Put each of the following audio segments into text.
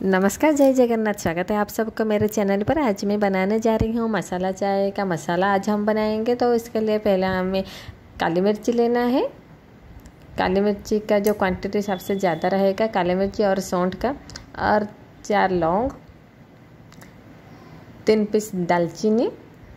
नमस्कार, जय जगन्नाथ। स्वागत है आप सबका मेरे चैनल पर। आज मैं बनाने जा रही हूँ मसाला चाय का मसाला। आज हम बनाएंगे तो इसके लिए पहले हमें काली मिर्ची लेना है। काली मिर्ची का जो क्वांटिटी सबसे ज़्यादा रहेगा, काली मिर्ची और सौंठ का, और 4 लौंग, 3 पीस दालचीनी,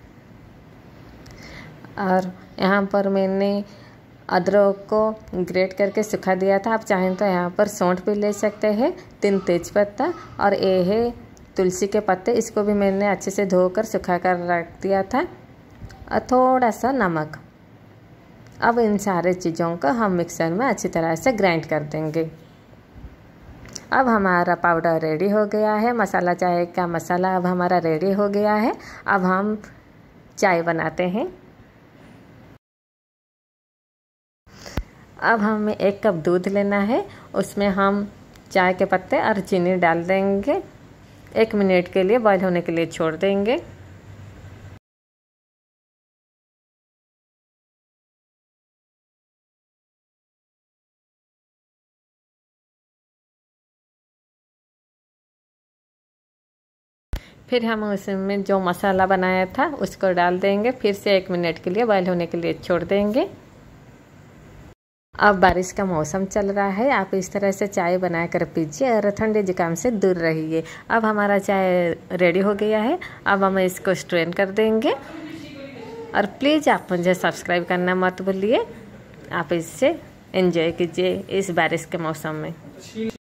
और यहाँ पर मैंने अदरक को ग्रेट करके सुखा दिया था। आप चाहें तो यहाँ पर सौंठ भी ले सकते हैं। 3 तेज़पत्ता और ये है तुलसी के पत्ते, इसको भी मैंने अच्छे से धोकर सुखा कर रख दिया था, और थोड़ा सा नमक। अब इन सारे चीज़ों को हम मिक्सर में अच्छी तरह से ग्राइंड कर देंगे। अब हमारा पाउडर रेडी हो गया है। मसाला चाय का मसाला अब हमारा रेडी हो गया है। अब हम चाय बनाते हैं। अब हमें 1 कप दूध लेना है। उसमें हम चाय के पत्ते और चीनी डाल देंगे। 1 मिनट के लिए बॉईल होने के लिए छोड़ देंगे। फिर हम उसमें जो मसाला बनाया था उसको डाल देंगे। फिर से 1 मिनट के लिए बॉईल होने के लिए छोड़ देंगे। अब बारिश का मौसम चल रहा है, आप इस तरह से चाय बनाकर पीजिए और ठंडे जुकाम से दूर रहिए। अब हमारा चाय रेडी हो गया है। अब हम इसको स्ट्रेन कर देंगे। और प्लीज़ आप मुझे सब्सक्राइब करना मत भूलिए। आप इससे एंजॉय कीजिए इस बारिश के मौसम में।